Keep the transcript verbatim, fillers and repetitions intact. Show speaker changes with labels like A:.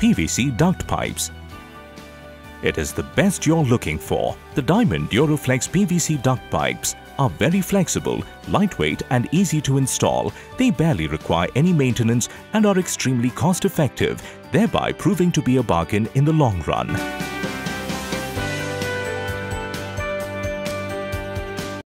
A: P V C duct pipes. It is the best you're looking for. The Diamond Duraflex P V C duct pipes are very flexible, lightweight and easy to install. They barely require any maintenance and are extremely cost-effective, thereby proving to be a bargain in the long run.